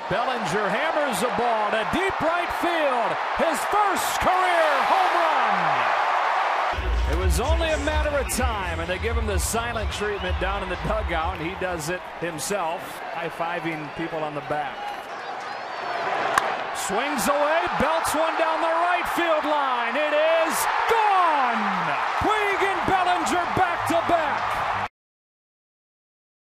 Bellinger hammers the ball to deep right field. His first career home run. It was only a matter of time, and they give him the silent treatment down in the dugout, and he does it himself, high-fiving people on the back. Swings away, belts one down the right field line.